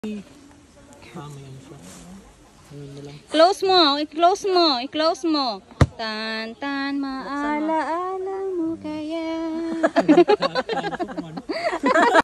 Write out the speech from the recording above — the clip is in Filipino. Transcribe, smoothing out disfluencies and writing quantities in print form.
Close mo, i-close mo, i-close mo. Tan-tan, maala-ala mo kaya.